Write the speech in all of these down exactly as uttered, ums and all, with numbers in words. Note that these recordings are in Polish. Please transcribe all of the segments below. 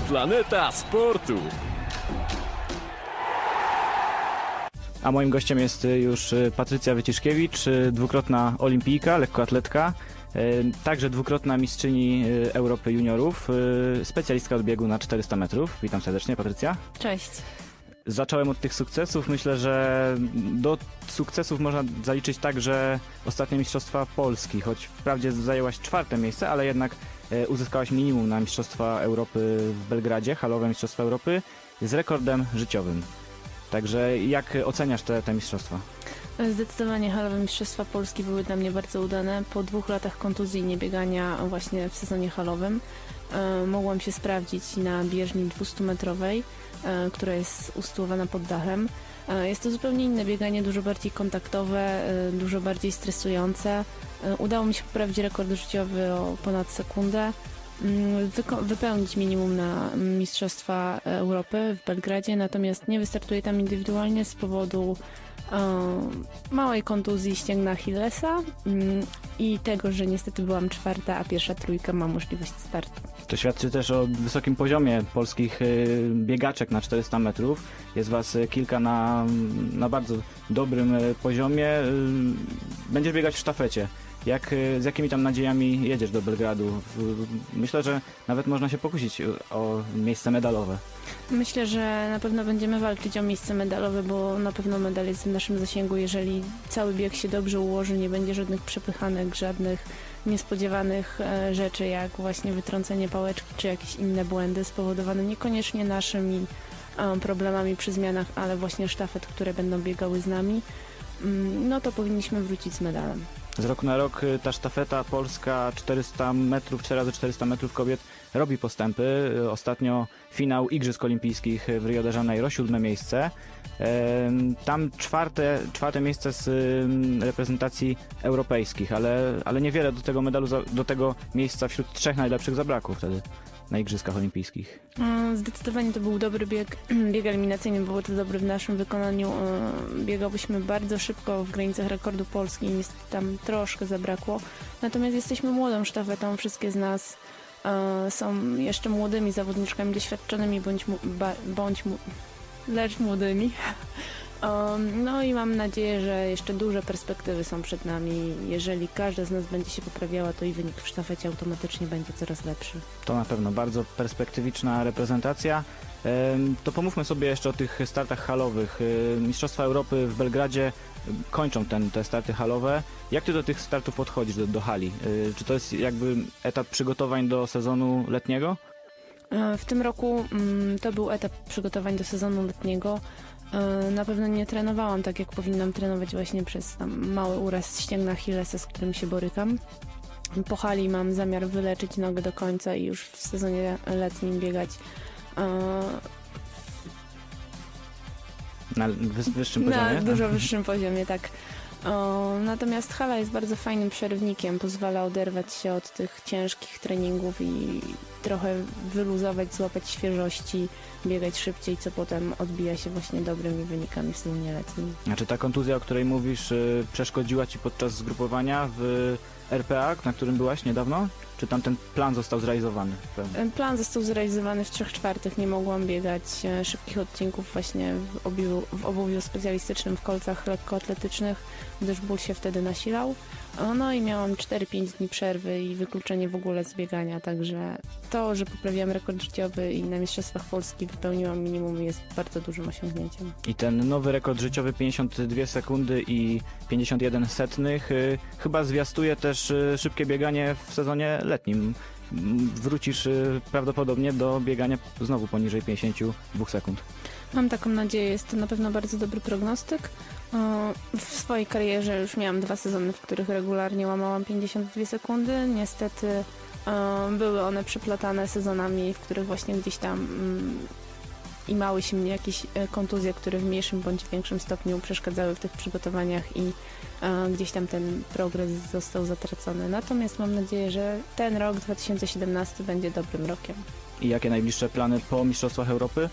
Planeta Sportu. A moim gościem jest już Patrycja Wyciszkiewicz, dwukrotna olimpijka, lekkoatletka, także dwukrotna mistrzyni Europy juniorów, specjalistka od biegu na czterysta metrów. Witam serdecznie, Patrycja. Cześć. Zacząłem od tych sukcesów. Myślę, że do sukcesów można zaliczyć także ostatnie Mistrzostwa Polski, choć wprawdzie zajęłaś czwarte miejsce, ale jednak uzyskałaś minimum na Mistrzostwa Europy w Belgradzie, halowe Mistrzostwa Europy, z rekordem życiowym. Także jak oceniasz te, te mistrzostwa? Zdecydowanie halowe Mistrzostwa Polski były dla mnie bardzo udane. Po dwóch latach kontuzji i niebiegania właśnie w sezonie halowym e, mogłam się sprawdzić na bieżni dwustumetrowej, e, która jest usytuowana pod dachem. E, jest to zupełnie inne bieganie, dużo bardziej kontaktowe, e, dużo bardziej stresujące. E, udało mi się poprawić rekord życiowy o ponad sekundę. Wyko- wypełnić minimum na Mistrzostwa Europy w Belgradzie, natomiast nie wystartuję tam indywidualnie z powodu um, małej kontuzji ścięgna Achillesa um, i tego, że niestety byłam czwarta, a pierwsza trójka ma możliwość startu. To świadczy też o wysokim poziomie polskich biegaczek na czterysta metrów. Jest was kilka na, na bardzo dobrym poziomie. Będziesz biegać w sztafecie. Jak, z jakimi tam nadziejami jedziesz do Belgradu? Myślę, że nawet można się pokusić o miejsce medalowe. Myślę, że na pewno będziemy walczyć o miejsce medalowe, bo na pewno medal jest w naszym zasięgu. Jeżeli cały bieg się dobrze ułoży, nie będzie żadnych przepychanek, żadnych niespodziewanych rzeczy, jak właśnie wytrącenie pałeczki, czy jakieś inne błędy spowodowane niekoniecznie naszymi problemami przy zmianach, ale właśnie sztafet, które będą biegały z nami, no to powinniśmy wrócić z medalem. Z roku na rok ta sztafeta polska czterysta metrów, cztery razy czterysta metrów kobiet robi postępy. Ostatnio finał Igrzysk Olimpijskich w Rio de Janeiro, siódme miejsce. Tam czwarte, czwarte miejsce z reprezentacji europejskich, ale, ale niewiele do tego medalu, do tego miejsca wśród trzech najlepszych zabrakło wtedy na Igrzyskach Olimpijskich. Zdecydowanie to był dobry bieg, bieg eliminacyjny, było to dobry w naszym wykonaniu. Biegałyśmy bardzo szybko w granicach rekordu Polski i niestety tam troszkę zabrakło. Natomiast jesteśmy młodą sztafetą, wszystkie z nas są jeszcze młodymi zawodniczkami, doświadczonymi bądź, mu, ba, bądź mu, lecz młodymi. Um, no i mam nadzieję, że jeszcze duże perspektywy są przed nami. Jeżeli każda z nas będzie się poprawiała, to i wynik w sztafecie automatycznie będzie coraz lepszy. To na pewno bardzo perspektywiczna reprezentacja. To pomówmy sobie jeszcze o tych startach halowych. Mistrzostwa Europy w Belgradzie kończą ten, te starty halowe. Jak ty do tych startów podchodzisz, do, do hali? Czy to jest jakby etap przygotowań do sezonu letniego? W tym roku to był etap przygotowań do sezonu letniego. Na pewno nie trenowałam tak, jak powinnam trenować właśnie przez tam mały uraz ścięgna Achillesa, z którym się borykam. Po hali mam zamiar wyleczyć nogę do końca i już w sezonie letnim biegać na wyższym poziomie? Na dużo wyższym poziomie, tak. O, natomiast hala jest bardzo fajnym przerywnikiem, pozwala oderwać się od tych ciężkich treningów i trochę wyluzować, złapać świeżości, biegać szybciej, co potem odbija się właśnie dobrymi wynikami w sezonie letnim. A czy ta kontuzja, o której mówisz, przeszkodziła ci podczas zgrupowania w R P A, na którym byłaś niedawno? Czy tam ten plan został zrealizowany? Plan został zrealizowany w trzech czwartych. Nie mogłam biegać szybkich odcinków właśnie w obiegu, w obuwiu specjalistycznym w kolcach lekkoatletycznych, gdyż ból się wtedy nasilał. No i miałam cztery pięć dni przerwy i wykluczenie w ogóle z biegania, także to, że poprawiłam rekord życiowy i na Mistrzostwach Polski wypełniłam minimum, jest bardzo dużym osiągnięciem. I ten nowy rekord życiowy pięćdziesiąt dwie sekundy i pięćdziesiąt jeden setnych y, chyba zwiastuje też y, szybkie bieganie w sezonie letnim. Wrócisz y, prawdopodobnie do biegania znowu poniżej pięćdziesiąt dwa sekund. Mam taką nadzieję, jest to na pewno bardzo dobry prognostyk. W swojej karierze już miałam dwa sezony, w których regularnie łamałam pięćdziesiąt dwie sekundy. Niestety były one przeplatane sezonami, w których właśnie gdzieś tam imały się mnie jakieś kontuzje, które w mniejszym bądź większym stopniu przeszkadzały w tych przygotowaniach i gdzieś tam ten progres został zatracony. Natomiast mam nadzieję, że ten rok dwa tysiące siedemnasty będzie dobrym rokiem. I jakie najbliższe plany po Mistrzostwach Europy?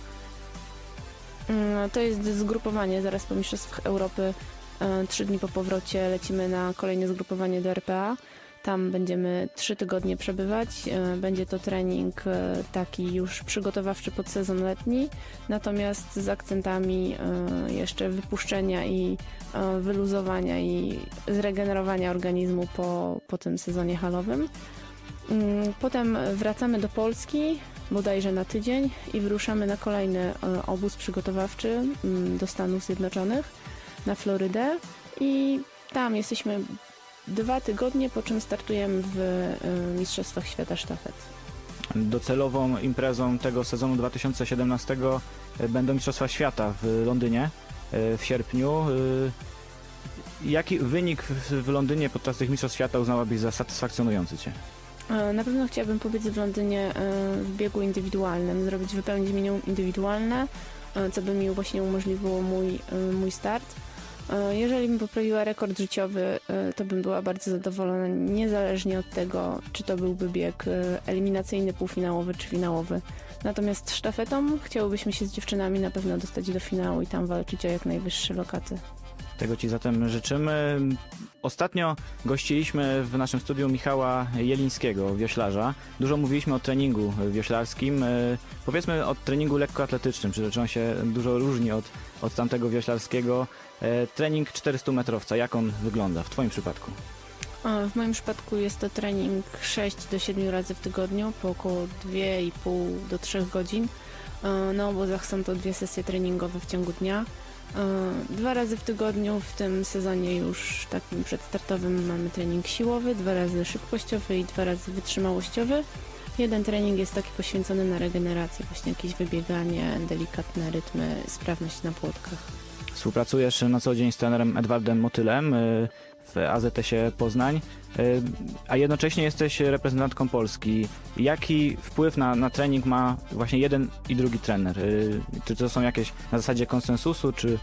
To jest zgrupowanie zaraz po Mistrzostwach Europy. Trzy dni po powrocie lecimy na kolejne zgrupowanie do R P A. Tam będziemy trzy tygodnie przebywać. E, Będzie to trening e, taki już przygotowawczy pod sezon letni, natomiast z akcentami e, jeszcze wypuszczenia i e, wyluzowania i zregenerowania organizmu po, po tym sezonie halowym. Mm, Potem wracamy do Polski, bodajże na tydzień, i wyruszamy na kolejny e, obóz przygotowawczy mm, do Stanów Zjednoczonych, na Florydę, i tam jesteśmy dwa tygodnie, po czym startujemy w e, Mistrzostwach Świata Sztafet. Docelową imprezą tego sezonu dwa tysiące siedemnastego będą Mistrzostwa Świata w Londynie e, w sierpniu. E, Jaki wynik w w Londynie podczas tych Mistrzostw Świata uznałabyś za satysfakcjonujący Cię? E, Na pewno chciałabym pobiec w Londynie e, w biegu indywidualnym, zrobić, wypełnić minimum indywidualne, e, co by mi właśnie umożliwiło mój, e, mój start. E, Jeżeli bym poprawiła rekord życiowy, e, to bym była bardzo zadowolona, niezależnie od tego, czy to byłby bieg e, eliminacyjny, półfinałowy czy finałowy. Natomiast sztafetą chciałobyśmy się z dziewczynami na pewno dostać do finału i tam walczyć o jak najwyższe lokaty. Tego Ci zatem życzymy. Ostatnio gościliśmy w naszym studiu Michała Jelińskiego, wioślarza. Dużo mówiliśmy o treningu wioślarskim. E, Powiedzmy o treningu lekkoatletycznym, czy on się dużo różni od, od tamtego wioślarskiego. E, Trening czterystumetrowca, jak on wygląda w Twoim przypadku? E, W moim przypadku jest to trening sześć do siedmiu razy w tygodniu, po około dwa i pół do trzech godzin. E, Na obozach są to dwie sesje treningowe w ciągu dnia. E, Dwa razy w tygodniu, w tym sezonie już takim przedstartowym, mamy trening siłowy, dwa razy szybkościowy i dwa razy wytrzymałościowy. Jeden trening jest taki poświęcony na regenerację, właśnie jakieś wybieganie, delikatne rytmy, sprawność na płotkach. Współpracujesz na co dzień z trenerem Edwardem Motylem y, w A Z S-ie Poznań, y, a jednocześnie jesteś reprezentantką Polski. Jaki wpływ na, na trening ma właśnie jeden i drugi trener? Y, Czy to są jakieś na zasadzie konsensusu, czy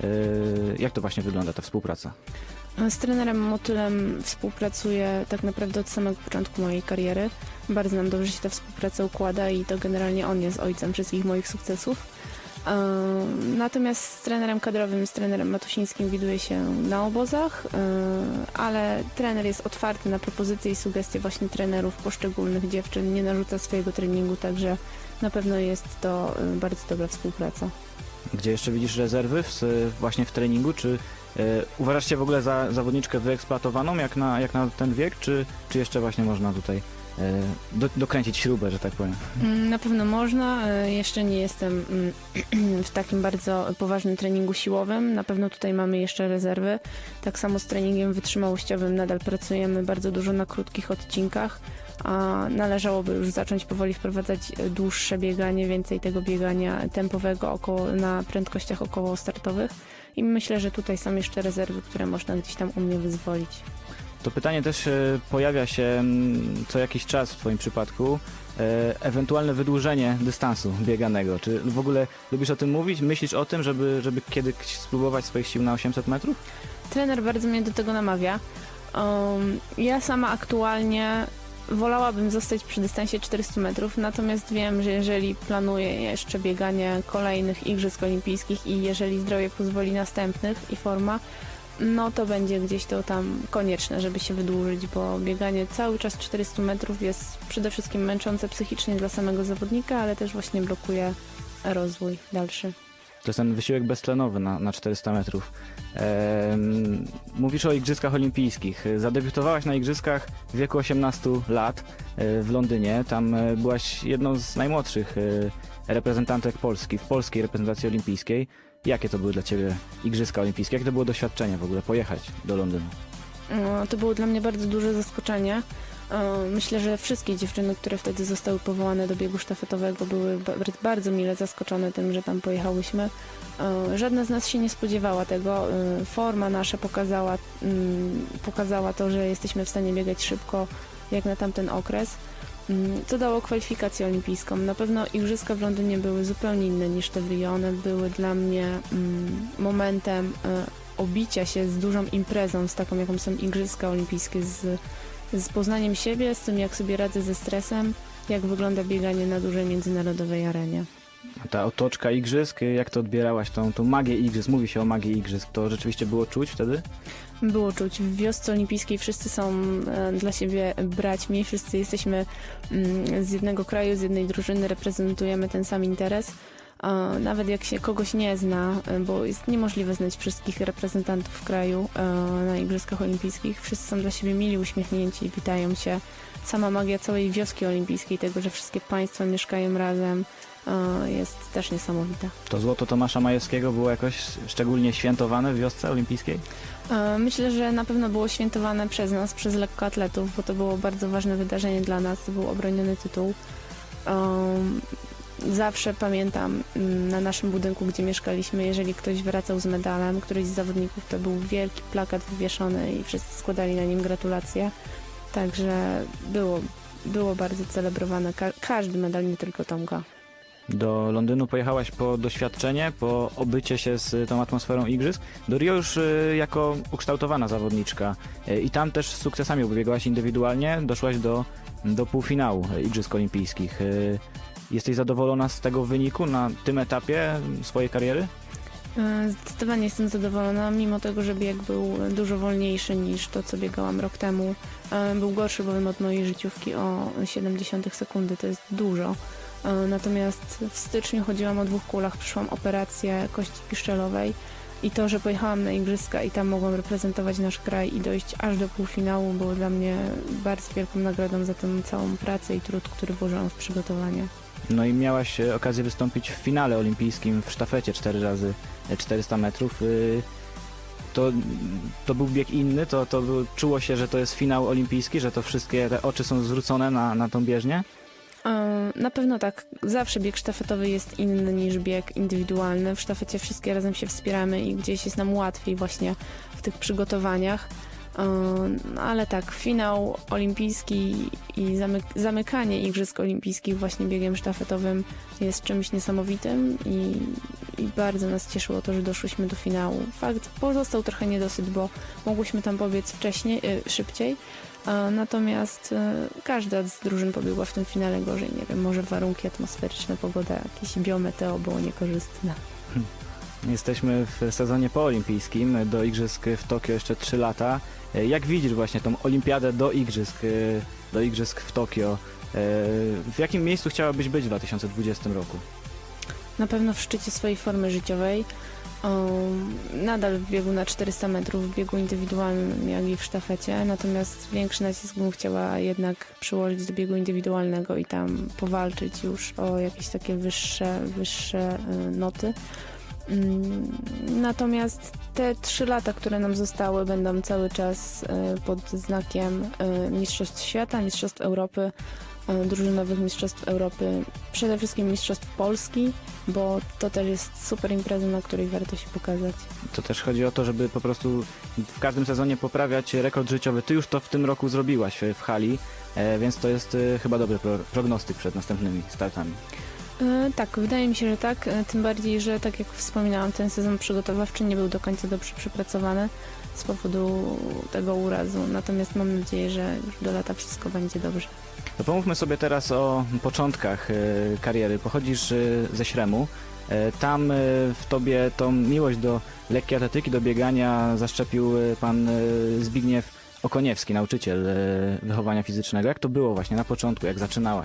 y, jak to właśnie wygląda ta współpraca? Z trenerem Motylem współpracuję tak naprawdę od samego początku mojej kariery. Bardzo nam dobrze się ta współpraca układa i to generalnie on jest ojcem wszystkich moich sukcesów. Ehm, Natomiast z trenerem kadrowym, z trenerem Matusińskim widuję się na obozach, ehm, ale trener jest otwarty na propozycje i sugestie właśnie trenerów poszczególnych dziewczyn, nie narzuca swojego treningu, także na pewno jest to e, bardzo dobra współpraca. Gdzie jeszcze widzisz rezerwy w, właśnie w treningu? Czy y, uważasz się w ogóle za zawodniczkę wyeksploatowaną jak na, jak na ten wiek, czy, czy jeszcze właśnie można tutaj y, do, dokręcić śrubę, że tak powiem? Mm, Na pewno można. E, Jeszcze nie jestem mm, w takim bardzo poważnym treningu siłowym. Na pewno tutaj mamy jeszcze rezerwy. Tak samo z treningiem wytrzymałościowym nadal pracujemy bardzo dużo na krótkich odcinkach, a należałoby już zacząć powoli wprowadzać dłuższe bieganie, więcej tego biegania tempowego około, na prędkościach około startowych. I myślę, że tutaj są jeszcze rezerwy, które można gdzieś tam u mnie wyzwolić. To pytanie też e, pojawia się mm, co jakiś czas w Twoim przypadku. E, Ewentualne wydłużenie dystansu bieganego. Czy w ogóle lubisz o tym mówić? Myślisz o tym, żeby, żeby kiedyś spróbować swoich sił na osiemset metrów? Trener bardzo mnie do tego namawia. Um, ja sama aktualnie wolałabym zostać przy dystansie czterystu metrów, natomiast wiem, że jeżeli planuję jeszcze bieganie kolejnych Igrzysk Olimpijskich i jeżeli zdrowie pozwoli następnych i forma, no to będzie gdzieś to tam konieczne, żeby się wydłużyć, bo bieganie cały czas czterystu metrów jest przede wszystkim męczące psychicznie dla samego zawodnika, ale też właśnie blokuje rozwój dalszy. To jest ten wysiłek beztlenowy na, na czterysta metrów. Ehm, mówisz o Igrzyskach Olimpijskich. Zadebiutowałaś na Igrzyskach w wieku osiemnastu lat e, w Londynie. Tam e, byłaś jedną z najmłodszych e, reprezentantek Polski w polskiej reprezentacji olimpijskiej. Jakie to były dla Ciebie Igrzyska Olimpijskie? Jakie to było doświadczenie w ogóle pojechać do Londynu? No, to było dla mnie bardzo duże zaskoczenie. E, Myślę, że wszystkie dziewczyny, które wtedy zostały powołane do biegu sztafetowego, były ba- bardzo mile zaskoczone tym, że tam pojechałyśmy. E, Żadna z nas się nie spodziewała tego. E, Forma nasza pokazała, mm, pokazała to, że jesteśmy w stanie biegać szybko, jak na tamten okres. Mm, Co dało kwalifikację olimpijską. Na pewno igrzyska w Londynie były zupełnie inne niż te w Rio. One były dla mnie mm, momentem e, obicia się z dużą imprezą, z taką jaką są igrzyska olimpijskie, z, z poznaniem siebie, z tym jak sobie radzę ze stresem, jak wygląda bieganie na dużej międzynarodowej arenie. A ta otoczka Igrzysk, jak to odbierałaś tą, tą magię Igrzysk? Mówi się o magii Igrzysk. To rzeczywiście było czuć wtedy? Było czuć. W wiosce olimpijskiej wszyscy są e, dla siebie braćmi, wszyscy jesteśmy mm, z jednego kraju, z jednej drużyny, reprezentujemy ten sam interes. E, nawet jak się kogoś nie zna, e, bo jest niemożliwe znać wszystkich reprezentantów kraju e, na Igrzyskach Olimpijskich, wszyscy są dla siebie mili, uśmiechnięci, witają się. Sama magia całej wioski olimpijskiej, tego, że wszystkie państwa mieszkają razem, e, jest też niesamowita. To złoto Tomasza Majewskiego było jakoś szczególnie świętowane w wiosce olimpijskiej? Myślę, że na pewno było świętowane przez nas, przez lekkoatletów, bo to było bardzo ważne wydarzenie dla nas, to był obroniony tytuł. Um, zawsze pamiętam na naszym budynku, gdzie mieszkaliśmy, jeżeli ktoś wracał z medalem, któryś z zawodników, to był wielki plakat wywieszony i wszyscy składali na nim gratulacje. Także było, było bardzo celebrowane Ka- każdy medal, nie tylko Tomka. Do Londynu pojechałaś po doświadczenie, po obycie się z tą atmosferą igrzysk. Do Rio już y, jako ukształtowana zawodniczka y, i tam też z sukcesami ubiegłaś indywidualnie, doszłaś do, do półfinału Igrzysk Olimpijskich. Y, jesteś zadowolona z tego wyniku na tym etapie swojej kariery? Zdecydowanie jestem zadowolona, mimo tego, że bieg był dużo wolniejszy niż to, co biegałam rok temu. Był gorszy bowiem od mojej życiówki o siedemdziesiąt sekundy, to jest dużo. Natomiast w styczniu chodziłam o dwóch kulach, przyszłam operację kości piszczelowej i to, że pojechałam na igrzyska i tam mogłam reprezentować nasz kraj i dojść aż do półfinału, było dla mnie bardzo wielką nagrodą za tę całą pracę i trud, który włożyłam w przygotowanie. No i miałaś okazję wystąpić w finale olimpijskim w sztafecie cztery razy czterysta metrów. To, to był bieg inny, to, to był, czuło się, że to jest finał olimpijski, że to wszystkie te oczy są zwrócone na, na tą bieżnię? Na pewno tak. Zawsze bieg sztafetowy jest inny niż bieg indywidualny. W sztafecie wszystkie razem się wspieramy i gdzieś jest nam łatwiej właśnie w tych przygotowaniach. Ale tak, finał olimpijski i zamyk- zamykanie Igrzysk Olimpijskich właśnie biegiem sztafetowym jest czymś niesamowitym i, i bardzo nas cieszyło to, że doszłyśmy do finału. Fakt pozostał trochę niedosyt, bo mogłyśmy tam pobiec wcześniej, yy, szybciej, yy, natomiast yy, każda z drużyn pobiegła w tym finale gorzej. Nie wiem, może warunki atmosferyczne, pogoda, jakieś biometeo było niekorzystne. Jesteśmy w sezonie poolimpijskim, do Igrzysk w Tokio jeszcze trzy lata. Jak widzisz właśnie tą olimpiadę do Igrzysk, do Igrzysk w Tokio? W jakim miejscu chciałabyś być w dwa tysiące dwudziestym roku? Na pewno w szczycie swojej formy życiowej. Um, nadal w biegu na czterysta metrów, w biegu indywidualnym, jak i w sztafecie, natomiast większy nacisk bym chciała jednak przyłożyć do biegu indywidualnego i tam powalczyć już o jakieś takie wyższe, wyższe y, noty. Natomiast te trzy lata, które nam zostały, będą cały czas pod znakiem Mistrzostw Świata, Mistrzostw Europy, drużynowych Mistrzostw Europy, przede wszystkim Mistrzostw Polski, bo to też jest super impreza, na której warto się pokazać. To też chodzi o to, żeby po prostu w każdym sezonie poprawiać rekord życiowy. Ty już to w tym roku zrobiłaś w hali, więc to jest chyba dobry prognostyk przed następnymi startami. Tak, wydaje mi się, że tak, tym bardziej, że tak jak wspominałam, ten sezon przygotowawczy nie był do końca dobrze przepracowany z powodu tego urazu, natomiast mam nadzieję, że już do lata wszystko będzie dobrze. To pomówmy sobie teraz o początkach kariery. Pochodzisz ze Śremu, tam w tobie tą miłość do lekkiej atletyki, do biegania zaszczepił pan Zbigniew Okoniewski, nauczyciel wychowania fizycznego. Jak to było właśnie na początku, jak zaczynałaś?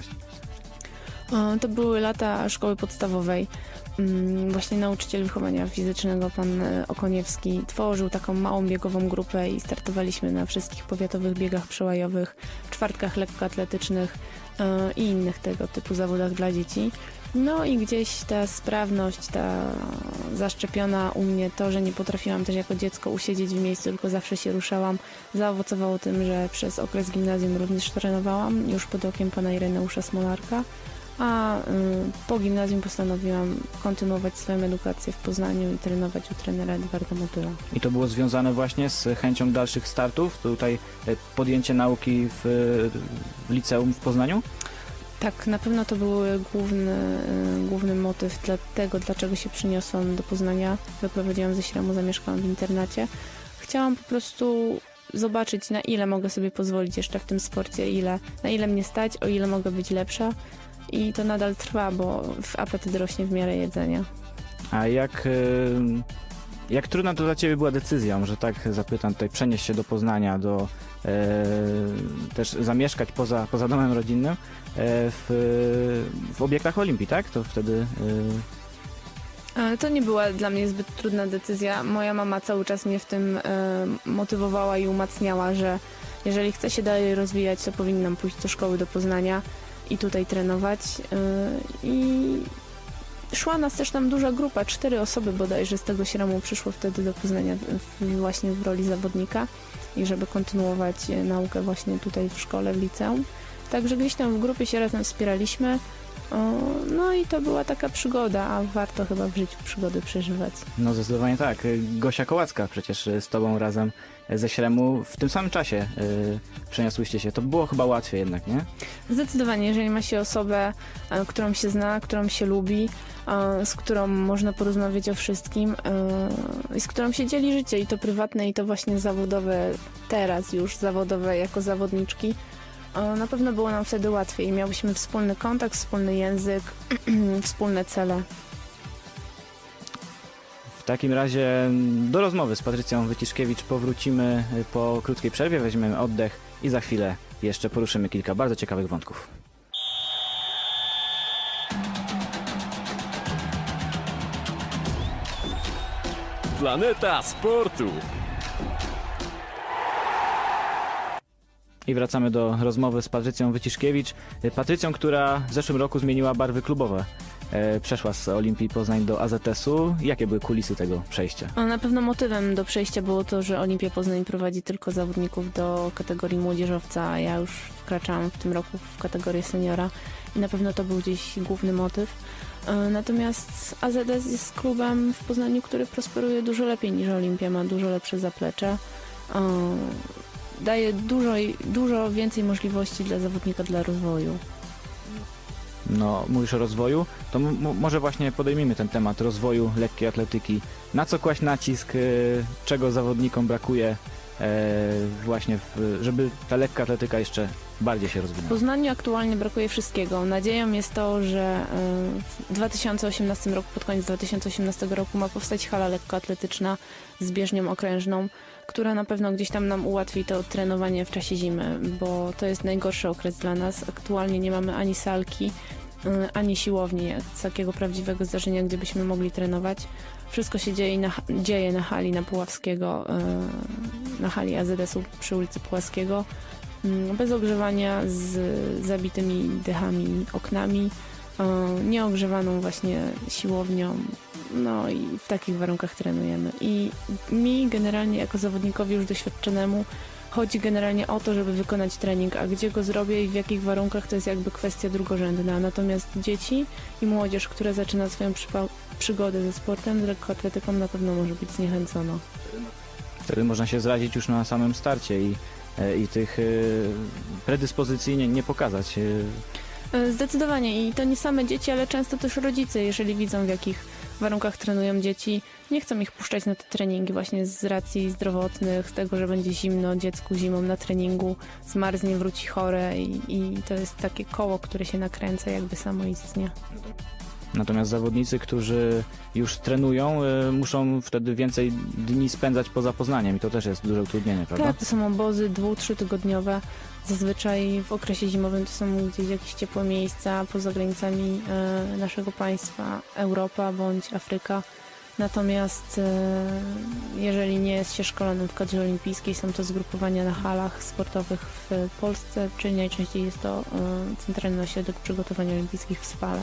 To były lata szkoły podstawowej. Właśnie nauczyciel wychowania fizycznego, pan Okoniewski, tworzył taką małą biegową grupę i startowaliśmy na wszystkich powiatowych biegach przełajowych, czwartkach lekkoatletycznych i innych tego typu zawodach dla dzieci. No i gdzieś ta sprawność, ta zaszczepiona u mnie to, że nie potrafiłam też jako dziecko usiedzieć w miejscu, tylko zawsze się ruszałam, zaowocowało tym, że przez okres gimnazjum również trenowałam, już pod okiem pana Ireneusza Smolarka. A y, po gimnazjum postanowiłam kontynuować swoją edukację w Poznaniu i trenować u trenera Edwarda Motyla. I to było związane właśnie z chęcią dalszych startów? Tutaj podjęcie nauki w, w liceum w Poznaniu? Tak, na pewno to był główny, y, główny motyw dla tego, dlaczego się przyniosłam do Poznania. Wyprowadziłam ze Śremu, zamieszkałam w internacie. Chciałam po prostu zobaczyć, na ile mogę sobie pozwolić jeszcze w tym sporcie, ile, na ile mnie stać, o ile mogę być lepsza. I to nadal trwa, bo apetyt rośnie w miarę jedzenia. A jak, Jak trudna to dla Ciebie była decyzja, może tak zapytam, tutaj przenieść się do Poznania, do e, też zamieszkać poza, poza domem rodzinnym e, w, w obiektach Olimpii, tak? To wtedy... E, To nie była dla mnie zbyt trudna decyzja. Moja mama cały czas mnie w tym e, motywowała i umacniała, że jeżeli chcę się dalej rozwijać, to powinnam pójść do szkoły do Poznania i tutaj trenować. E, I szła nas też tam duża grupa, cztery osoby bodajże z tego Śremu przyszło wtedy do Poznania w, właśnie w roli zawodnika i żeby kontynuować e, naukę właśnie tutaj w szkole, w liceum. Także gdzieś tam w grupie się razem wspieraliśmy. O, no i to była taka przygoda, a warto chyba w życiu przygody przeżywać. No zdecydowanie tak. Gosia Kołacka przecież z Tobą razem ze Śremu w tym samym czasie y, przeniosłyście się. To było chyba łatwiej jednak, nie? Zdecydowanie, jeżeli ma się osobę, e, którą się zna, którą się lubi, e, z którą można porozmawiać o wszystkim e, i z którą się dzieli życie i to prywatne i to właśnie zawodowe, teraz już zawodowe jako zawodniczki, e, na pewno było nam wtedy łatwiej. Miałyśmy wspólny kontakt, wspólny język, wspólne cele. W takim razie do rozmowy z Patrycją Wyciszkiewicz powrócimy po krótkiej przerwie, weźmiemy oddech i za chwilę jeszcze poruszymy kilka bardzo ciekawych wątków. Planeta Sportu. I wracamy do rozmowy z Patrycją Wyciszkiewicz. Patrycją, która w zeszłym roku zmieniła barwy klubowe. E, przeszła z Olimpii Poznań do A Z S-u. Jakie były kulisy tego przejścia? A na pewno motywem do przejścia było to, że Olimpia Poznań prowadzi tylko zawodników do kategorii młodzieżowca, a ja już wkraczałam w tym roku w kategorię seniora i na pewno to był gdzieś główny motyw. Natomiast A Z S jest klubem w Poznaniu, który prosperuje dużo lepiej niż Olimpia, ma dużo lepsze zaplecze. Daje dużo, dużo więcej możliwości dla zawodnika dla rozwoju. No, mówisz o rozwoju, to m- może właśnie podejmijmy ten temat rozwoju lekkiej atletyki. Na co kłaść nacisk, y, czego zawodnikom brakuje, e, właśnie, w, żeby ta lekka atletyka jeszcze bardziej się W rozwinęła? Poznaniu aktualnie brakuje wszystkiego. Nadzieją jest to, że y, w dwa tysiące osiemnastym roku, pod koniec dwa tysiące osiemnastego roku ma powstać hala lekkoatletyczna z bieżnią okrężną, która na pewno gdzieś tam nam ułatwi to trenowanie w czasie zimy, bo to jest najgorszy okres dla nas. Aktualnie nie mamy ani salki, y, ani siłowni, z takiego prawdziwego zdarzenia, gdzie byśmy mogli trenować. Wszystko się dzieje na, dzieje na hali na Puławskiego, y, na hali A Z S-u przy ulicy Puławskiego, y, bez ogrzewania, z zabitymi dechami, oknami, y, nieogrzewaną właśnie siłownią. No i w takich warunkach trenujemy. I mi generalnie jako zawodnikowi już doświadczonemu chodzi generalnie o to, żeby wykonać trening, a gdzie go zrobię i w jakich warunkach to jest jakby kwestia drugorzędna. Natomiast dzieci i młodzież, która zaczyna swoją przypa- przygodę ze sportem, z lekkoatletyką, na pewno może być zniechęcona. Wtedy można się zrazić już na samym starcie i, e, i tych e, predyspozycji nie, nie pokazać. E, Zdecydowanie i to nie same dzieci, ale często też rodzice, jeżeli widzą w jakich warunkach trenują dzieci, nie chcą ich puszczać na te treningi właśnie z racji zdrowotnych, z tego, że będzie zimno dziecku zimą na treningu, zmarznie, wróci chore i, i to jest takie koło, które się nakręca, jakby samoistnie. Natomiast zawodnicy, którzy już trenują, y, muszą wtedy więcej dni spędzać poza Poznaniem i to też jest duże utrudnienie, prawda? Tak, to są obozy dwu-, trzytygodniowe. Zazwyczaj w okresie zimowym to są gdzieś jakieś ciepłe miejsca poza granicami e, naszego państwa, Europa bądź Afryka. Natomiast e, jeżeli nie jest się szkolonym w kadrze olimpijskiej, są to zgrupowania na halach sportowych w Polsce, czyli najczęściej jest to e, Centralny Ośrodek Przygotowania Olimpijskich w Spale.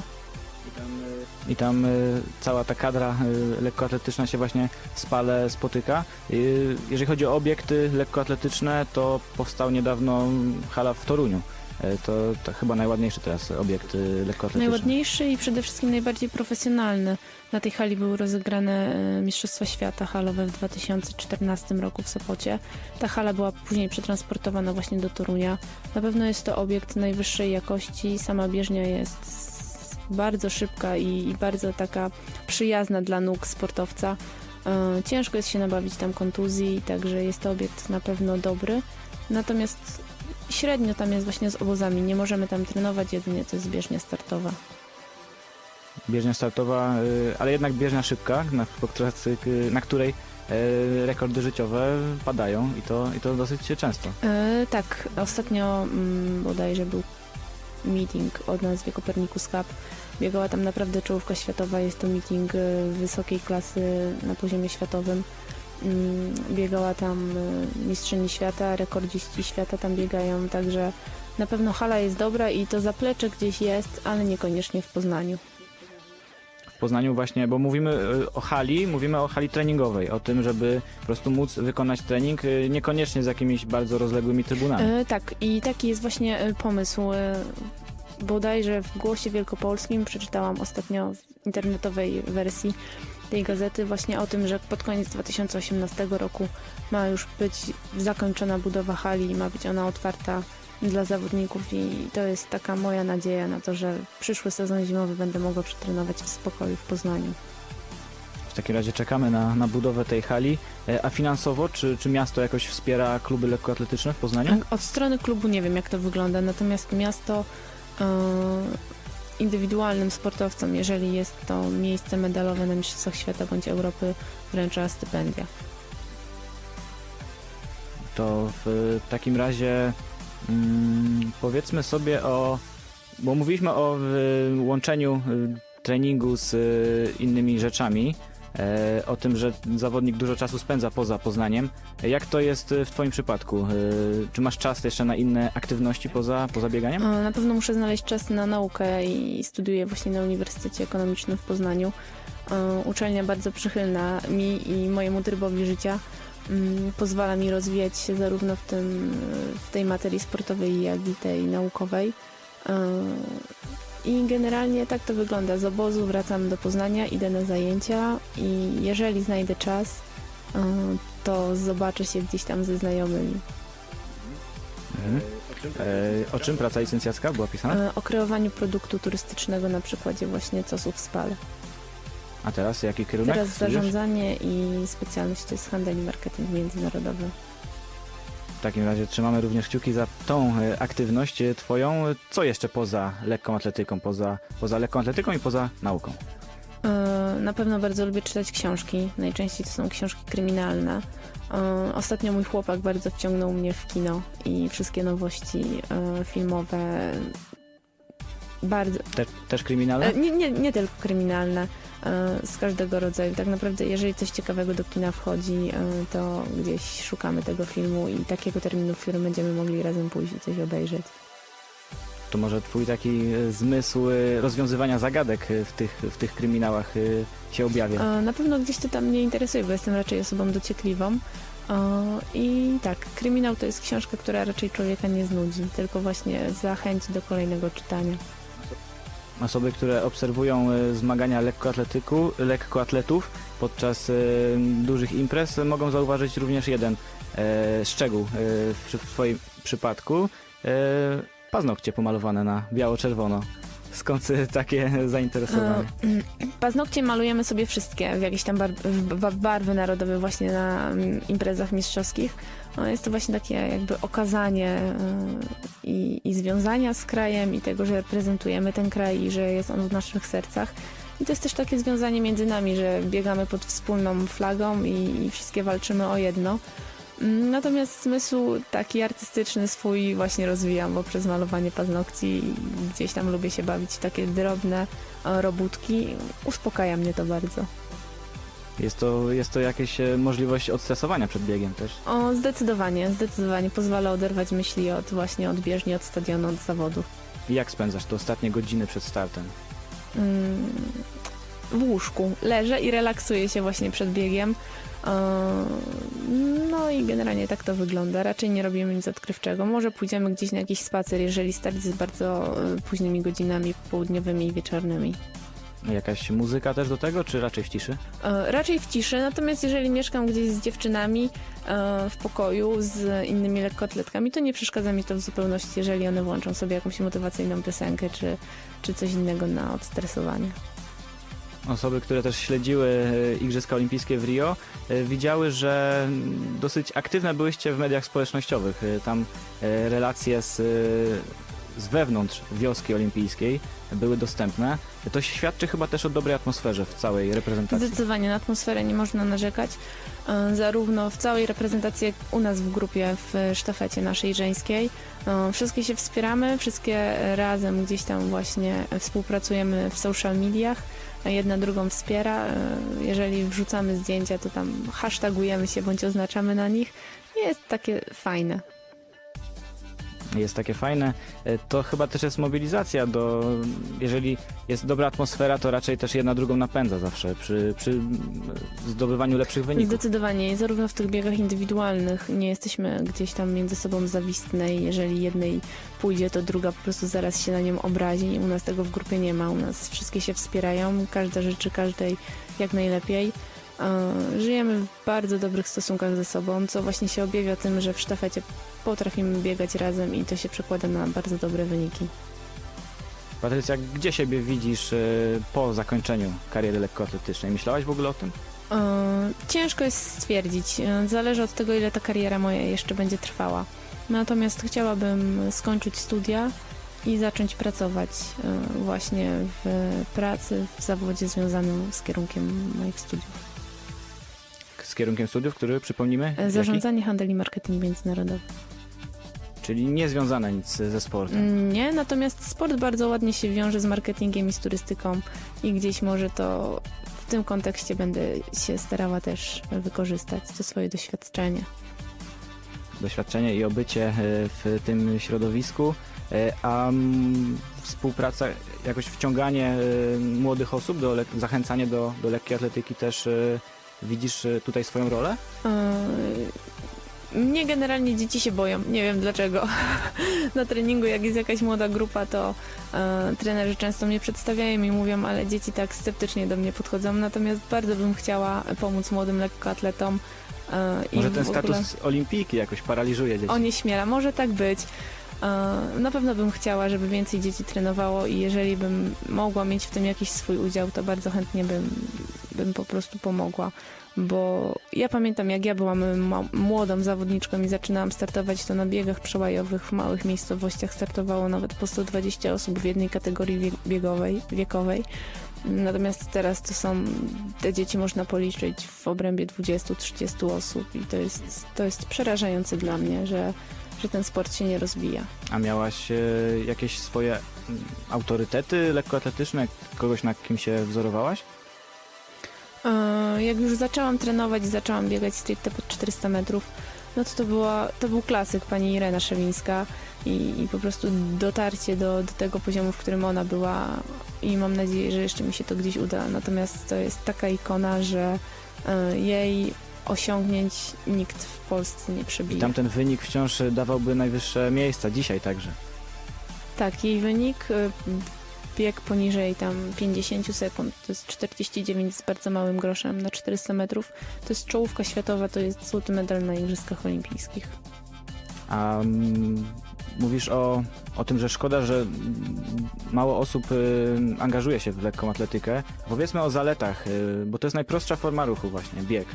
I tam y, cała ta kadra y, lekkoatletyczna się właśnie w Spale spotyka. Y, jeżeli chodzi o obiekty lekkoatletyczne, to powstał niedawno hala w Toruniu. Y, to, to chyba najładniejszy teraz obiekt y, lekkoatletyczny. Najładniejszy i przede wszystkim najbardziej profesjonalny. Na tej hali były rozegrane e, Mistrzostwa Świata halowe w dwa tysiące czternastym roku w Sopocie. Ta hala była później przetransportowana właśnie do Torunia. Na pewno jest to obiekt najwyższej jakości. Sama bieżnia jest bardzo szybka i, i bardzo taka przyjazna dla nóg sportowca. E, ciężko jest się nabawić tam kontuzji, także jest to obiekt na pewno dobry. Natomiast średnio tam jest właśnie z obozami. Nie możemy tam trenować, jedynie to jest bieżnia startowa. Bieżnia startowa, y, ale jednak bieżnia szybka, na, po której- y, na której y, rekordy życiowe padają i to, i to dosyć często. E, tak, ostatnio mm, bodajże był meeting o nazwie Copernicus Cup. Biegała tam naprawdę czołówka światowa. Jest to meeting e, wysokiej klasy na poziomie światowym. Mm, biegała tam e, mistrzyni świata, rekordziści świata tam biegają, także na pewno hala jest dobra i to zaplecze gdzieś jest, ale niekoniecznie w Poznaniu. W Poznaniu właśnie, bo mówimy y, o hali, mówimy o hali treningowej, o tym, żeby po prostu móc wykonać trening, y, niekoniecznie z jakimiś bardzo rozległymi trybunami. E, tak, i taki jest właśnie e, pomysł. E, bodajże w Głosie Wielkopolskim przeczytałam ostatnio w internetowej wersji tej gazety właśnie o tym, że pod koniec dwa tysiące osiemnastego roku ma już być zakończona budowa hali i ma być ona otwarta dla zawodników i to jest taka moja nadzieja na to, że przyszły sezon zimowy będę mogła przetrenować w spokoju w Poznaniu. W takim razie czekamy na, na budowę tej hali. E, A finansowo, czy, czy miasto jakoś wspiera kluby lekkoatletyczne w Poznaniu? Od strony klubu nie wiem, jak to wygląda, natomiast miasto e, indywidualnym sportowcom, jeżeli jest to miejsce medalowe na Mistrzostwach Świata bądź Europy, wręcza stypendia. To w takim razie mm, powiedzmy sobie o, bo mówiliśmy o y, łączeniu y, treningu z y, innymi rzeczami, e, o tym, że zawodnik dużo czasu spędza poza Poznaniem. Jak to jest y, w Twoim przypadku? Y, czy masz czas jeszcze na inne aktywności poza, poza bieganiem? E, Na pewno muszę znaleźć czas na naukę i studiuję właśnie na Uniwersytecie Ekonomicznym w Poznaniu. E, Uczelnia bardzo przychylna mi i mojemu trybowi życia. Mm, Pozwala mi rozwijać się zarówno w, tym, w tej materii sportowej, jak i tej naukowej. E, I generalnie tak to wygląda. Z obozu wracam do Poznania, idę na zajęcia i jeżeli znajdę czas, e, to zobaczę się gdzieś tam ze znajomymi. Mhm. E, o czym praca licencjacka była pisana? E, O kreowaniu produktu turystycznego na przykładzie właśnie Cosów w Spale. A teraz jaki kierunek? Teraz studiujesz? zarządzanie i specjalność to jest handel i marketing międzynarodowy. W takim razie trzymamy również kciuki za tą e, aktywność e, Twoją. Co jeszcze poza lekką atletyką, poza, poza lekką atletyką i poza nauką? E, Na pewno bardzo lubię czytać książki. Najczęściej to są książki kryminalne. E, Ostatnio mój chłopak bardzo wciągnął mnie w kino i wszystkie nowości e, filmowe. Bardzo, Te, też kryminalne? E, Nie, nie, nie tylko kryminalne, e, z każdego rodzaju. Tak naprawdę, jeżeli coś ciekawego do kina wchodzi, e, to gdzieś szukamy tego filmu i takiego terminu, w którym będziemy mogli razem pójść i coś obejrzeć. To może Twój taki e, zmysł e, rozwiązywania zagadek e, w tych, w tych kryminałach e, się objawia? E, Na pewno gdzieś to tam mnie interesuje, bo jestem raczej osobą dociekliwą. E, I tak, kryminał to jest książka, która raczej człowieka nie znudzi, tylko właśnie zachęci do kolejnego czytania. Osoby, które obserwują e, zmagania lekkoatletyku, lekkoatletów podczas e, dużych imprez, e, mogą zauważyć również jeden e, szczegół e, w, w Twoim przypadku. E, paznokcie pomalowane na biało-czerwono. Skąd e, takie zainteresowanie? E, Paznokcie malujemy sobie wszystkie w jakieś tam bar w barwy narodowe właśnie na mm, imprezach mistrzowskich. No, jest to właśnie takie jakby okazanie y, i, i związania z krajem i tego, że reprezentujemy ten kraj i że jest on w naszych sercach. I to jest też takie związanie między nami, że biegamy pod wspólną flagą i, i wszystkie walczymy o jedno. Mm, Natomiast zmysł taki artystyczny swój właśnie rozwijam, bo przez malowanie paznokci gdzieś tam lubię się bawić w takie drobne e, robótki. Uspokaja mnie to bardzo. Jest to, jest to jakaś e, możliwość odstresowania przed biegiem też. O, zdecydowanie, zdecydowanie pozwala oderwać myśli od właśnie od bieżni, od stadionu, od zawodów. I jak spędzasz te ostatnie godziny przed startem? Mm, w łóżku leżę i relaksuję się właśnie przed biegiem. E, No i generalnie tak to wygląda. Raczej nie robimy nic odkrywczego. Może pójdziemy gdzieś na jakiś spacer, jeżeli start jest bardzo e, późnymi godzinami popołudniowymi i wieczornymi. Jakaś muzyka też do tego, czy raczej w ciszy? E, Raczej w ciszy, natomiast jeżeli mieszkam gdzieś z dziewczynami e, w pokoju z innymi lekkoatletkami, to nie przeszkadza mi to w zupełności, jeżeli one włączą sobie jakąś motywacyjną piosenkę czy, czy coś innego na odstresowanie. Osoby, które też śledziły e, Igrzyska Olimpijskie w Rio, e, widziały, że mm, dosyć aktywne byłyście w mediach społecznościowych. E, Tam e, relacje z, e, z wewnątrz wioski olimpijskiej były dostępne. To świadczy chyba też o dobrej atmosferze w całej reprezentacji. Zdecydowanie na atmosferę nie można narzekać. Zarówno w całej reprezentacji, jak u nas w grupie, w sztafecie naszej żeńskiej. Wszystkie się wspieramy, wszystkie razem gdzieś tam właśnie współpracujemy w social mediach. Jedna drugą wspiera. Jeżeli wrzucamy zdjęcia, to tam hashtagujemy się bądź oznaczamy na nich. Jest takie fajne. Jest takie fajne. To chyba też jest mobilizacja do... Jeżeli jest dobra atmosfera, to raczej też jedna drugą napędza zawsze przy, przy zdobywaniu lepszych wyników. Zdecydowanie. I zarówno w tych biegach indywidualnych nie jesteśmy gdzieś tam między sobą zawistne i jeżeli jednej pójdzie, to druga po prostu zaraz się na nią obrazi. U nas tego w grupie nie ma. U nas wszystkie się wspierają. Każda życzy każdej jak najlepiej. Żyjemy w bardzo dobrych stosunkach ze sobą, co właśnie się objawia tym, że w sztafecie potrafimy biegać razem i to się przekłada na bardzo dobre wyniki. Patrycja, gdzie siebie widzisz po zakończeniu kariery lekkoatletycznej? Myślałaś w ogóle o tym? Ciężko jest stwierdzić. Zależy od tego, ile ta kariera moja jeszcze będzie trwała. Natomiast chciałabym skończyć studia i zacząć pracować właśnie w pracy, w zawodzie związanym z kierunkiem moich studiów. Z kierunkiem studiów, który, przypomnimy? Zarządzanie, jaki? handel i marketing międzynarodowy. Czyli nie związane nic ze sportem? Nie, natomiast sport bardzo ładnie się wiąże z marketingiem i z turystyką i gdzieś może to w tym kontekście będę się starała też wykorzystać to swoje doświadczenie. Doświadczenie i obycie w tym środowisku, a współpraca, jakoś wciąganie młodych osób, do, zachęcanie do, do lekkiej atletyki też widzisz tutaj swoją rolę? Mnie generalnie dzieci się boją, nie wiem dlaczego. Na treningu jak jest jakaś młoda grupa, to e, trenerzy często mnie przedstawiają i mówią, ale dzieci tak sceptycznie do mnie podchodzą, natomiast bardzo bym chciała pomóc młodym lekkoatletom. E, Może i ten ogóle... status olimpijki jakoś paraliżuje dzieci? Onieśmiela, może tak być. E, na pewno bym chciała, żeby więcej dzieci trenowało i jeżeli bym mogła mieć w tym jakiś swój udział, to bardzo chętnie bym, bym po prostu pomogła. Bo ja pamiętam, jak ja byłam ma- młodą zawodniczką i zaczynałam startować, to na biegach przełajowych w małych miejscowościach startowało nawet po sto dwadzieścia osób w jednej kategorii wie- biegowej, wiekowej. Natomiast teraz to są, te dzieci można policzyć w obrębie dwudziestu trzydziestu osób i to jest, to jest przerażające dla mnie, że, że ten sport się nie rozwija. A miałaś e, jakieś swoje autorytety lekkoatletyczne? Kogoś, na kim się wzorowałaś? Jak już zaczęłam trenować i zaczęłam biegać stricte pod czterysta metrów, no to to, była, to był klasyk, pani Irena Szewińska i, i po prostu dotarcie do, do tego poziomu, w którym ona była i mam nadzieję, że jeszcze mi się to gdzieś uda. Natomiast to jest taka ikona, że y, jej osiągnięć nikt w Polsce nie przebije. I tamten wynik wciąż dawałby najwyższe miejsca, dzisiaj także. Tak, jej wynik... Y, bieg poniżej tam pięćdziesiąt sekund, to jest czterdzieści dziewięć z bardzo małym groszem na czterysta metrów. To jest czołówka światowa, to jest złoty medal na Igrzyskach Olimpijskich. A mm, mówisz o, o tym, że szkoda, że mało osób y, angażuje się w lekką atletykę. Powiedzmy o zaletach, y, bo to jest najprostsza forma ruchu właśnie, bieg.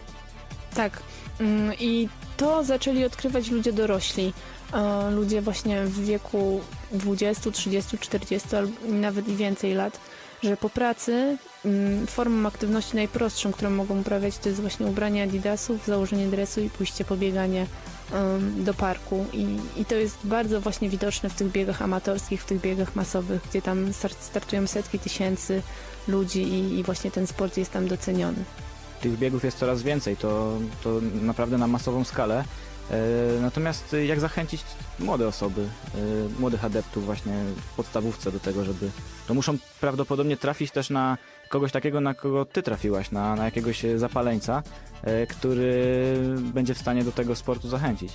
Tak. Ym, I to zaczęli odkrywać ludzie dorośli. Ludzie właśnie w wieku dwudziestu, trzydziestu, czterdziestu albo nawet i więcej lat, że po pracy formą aktywności najprostszą, którą mogą uprawiać, to jest właśnie ubranie adidasów, założenie dresu i pójście pobieganie um, do parku. I, I to jest bardzo właśnie widoczne w tych biegach amatorskich, w tych biegach masowych, gdzie tam start, startują setki tysięcy ludzi i, i właśnie ten sport jest tam doceniony. Tych biegów jest coraz więcej, to, to naprawdę na masową skalę. Natomiast jak zachęcić młode osoby, młodych adeptów właśnie w podstawówce do tego, żeby... To muszą prawdopodobnie trafić też na kogoś takiego, na kogo ty trafiłaś, na, na jakiegoś zapaleńca, który będzie w stanie do tego sportu zachęcić.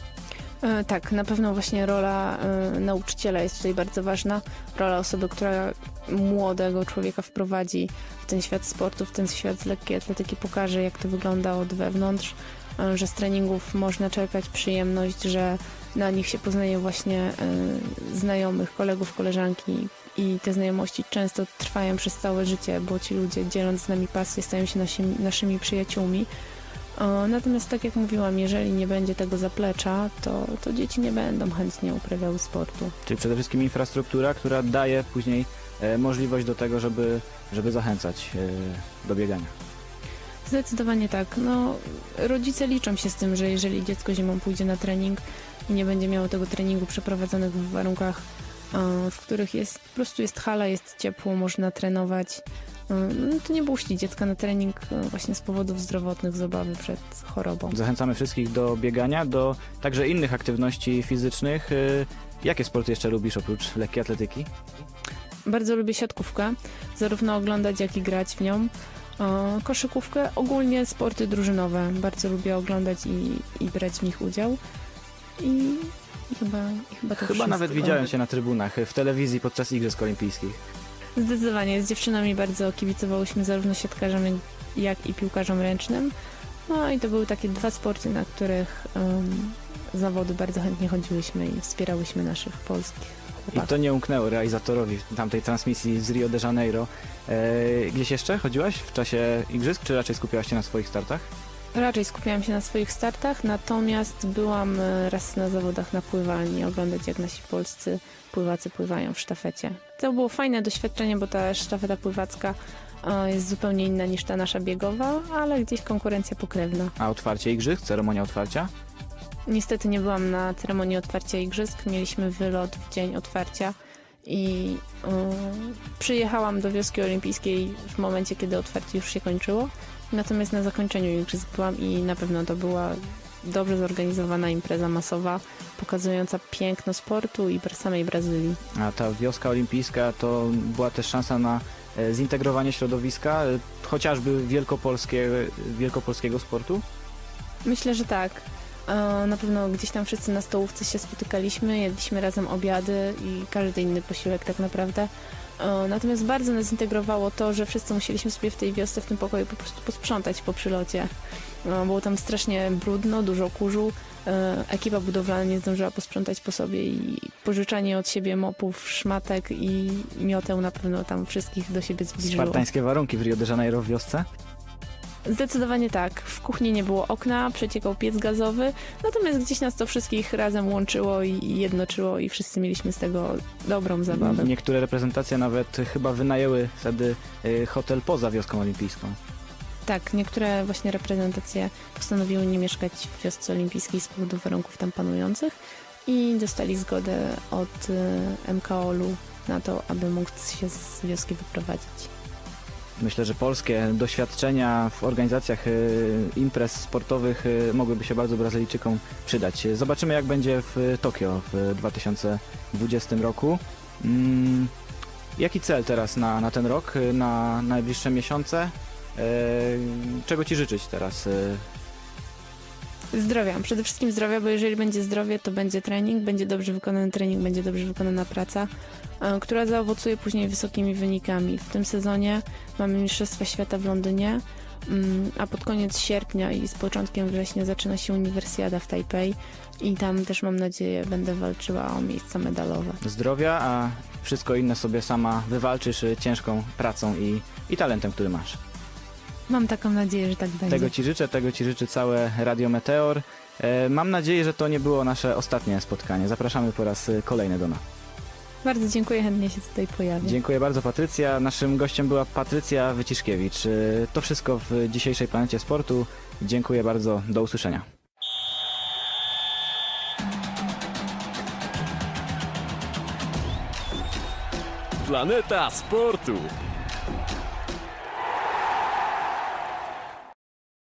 Tak, na pewno właśnie rola nauczyciela jest tutaj bardzo ważna. Rola osoby, która młodego człowieka wprowadzi w ten świat sportu, w ten świat z lekkiej atletyki, pokaże, jak to wygląda od wewnątrz, że z treningów można czerpać przyjemność, że na nich się poznaje właśnie y, znajomych, kolegów, koleżanki i te znajomości często trwają przez całe życie, bo ci ludzie, dzieląc z nami pasję, stają się nasimi, naszymi przyjaciółmi. E, Natomiast tak jak mówiłam, jeżeli nie będzie tego zaplecza, to, to dzieci nie będą chętnie uprawiały sportu. Czyli przede wszystkim infrastruktura, która daje później e, możliwość do tego, żeby, żeby zachęcać e, do biegania. Zdecydowanie tak. No, rodzice liczą się z tym, że jeżeli dziecko zimą pójdzie na trening i nie będzie miało tego treningu przeprowadzonych w warunkach, e, w których jest, po prostu jest hala, jest ciepło, można trenować, e, no, to nie puści dziecka na trening e, właśnie z powodów zdrowotnych, z obawy przed chorobą. Zachęcamy wszystkich do biegania, do także innych aktywności fizycznych. E, jakie sporty jeszcze lubisz oprócz lekkiej atletyki? Bardzo lubię siatkówkę, zarówno oglądać, jak i grać w nią. E, Koszykówkę, ogólnie sporty drużynowe. Bardzo lubię oglądać i, i brać w nich udział. I, i chyba, i chyba to Chyba wszystko. nawet widziałem Cię na trybunach w telewizji podczas Igrzysk Olimpijskich. Zdecydowanie. Z dziewczynami bardzo kibicowałyśmy zarówno siatkarzom, jak i piłkarzom ręcznym. No i to były takie dwa sporty, na których um, zawody bardzo chętnie chodziłyśmy i wspierałyśmy naszych polskich I chłopaków. to nie umknęło realizatorowi tamtej transmisji z Rio de Janeiro. E, gdzieś jeszcze chodziłaś w czasie Igrzysk, czy raczej skupiałaś się na swoich startach? Raczej skupiałam się na swoich startach, natomiast byłam e, raz na zawodach na pływalni, oglądać jak nasi polscy pływacy pływają w sztafecie. To było fajne doświadczenie, bo ta sztafeta pływacka e, jest zupełnie inna niż ta nasza biegowa, ale gdzieś konkurencja pokrewna. A otwarcie Igrzysk, ceremonia otwarcia? Niestety nie byłam na ceremonii otwarcia Igrzysk, mieliśmy wylot w dzień otwarcia i e, przyjechałam do wioski olimpijskiej w momencie, kiedy otwarcie już się kończyło. Natomiast na zakończeniu Igrzysk byłam i na pewno to była dobrze zorganizowana impreza masowa, pokazująca piękno sportu i samej Brazylii. A ta wioska olimpijska to była też szansa na e, zintegrowanie środowiska, e, chociażby wielkopolskie, wielkopolskiego sportu? Myślę, że tak. E, Na pewno gdzieś tam wszyscy na stołówce się spotykaliśmy, jedliśmy razem obiady i każdy inny posiłek tak naprawdę. E, Natomiast bardzo nas zintegrowało to, że wszyscy musieliśmy sobie w tej wiosce, w tym pokoju po prostu posprzątać po przylocie. E, Było tam strasznie brudno, dużo kurzu. E, Ekipa budowlana nie zdążyła posprzątać po sobie i pożyczanie od siebie mopów, szmatek i mioteł na pewno tam wszystkich do siebie zbliżyło. Spartańskie warunki w Rio de Janeiro w wiosce? Zdecydowanie tak. W kuchni nie było okna, przeciekał piec gazowy, natomiast gdzieś nas to wszystkich razem łączyło i jednoczyło i wszyscy mieliśmy z tego dobrą zabawę. Niektóre reprezentacje nawet chyba wynajęły wtedy e, hotel poza wioską olimpijską. Tak, niektóre właśnie reprezentacje postanowiły nie mieszkać w wiosce olimpijskiej z powodu warunków tam panujących i dostali zgodę od e, M K O L-u na to, aby móc się z wioski wyprowadzić. Myślę, że polskie doświadczenia w organizacjach y, imprez sportowych y, mogłyby się bardzo Brazylijczykom przydać. Zobaczymy, jak będzie w Tokio w dwa tysiące dwudziestym roku. Mm, jaki cel teraz na, na ten rok, y, na najbliższe miesiące? Y, czego Ci życzyć teraz? Y? Zdrowia, przede wszystkim zdrowia, bo jeżeli będzie zdrowie, to będzie trening, będzie dobrze wykonany trening, będzie dobrze wykonana praca, e, która zaowocuje później wysokimi wynikami. W tym sezonie mamy Mistrzostwa Świata w Londynie, mm, a pod koniec sierpnia i z początkiem września zaczyna się Uniwersjada w Tajpej i tam też mam nadzieję będę walczyła o miejsca medalowe. Zdrowia, a wszystko inne sobie sama wywalczysz y, ciężką pracą i, i talentem, który masz. Mam taką nadzieję, że tak będzie. Tego Ci życzę, tego Ci życzy całe Radio Meteor. E, mam nadzieję, że to nie było nasze ostatnie spotkanie. Zapraszamy po raz kolejny do nas. Bardzo dziękuję, chętnie się tutaj pojawię. Dziękuję bardzo, Patrycja. Naszym gościem była Patrycja Wyciszkiewicz. E, to wszystko w dzisiejszej Planecie Sportu. Dziękuję bardzo, do usłyszenia. Planeta Sportu.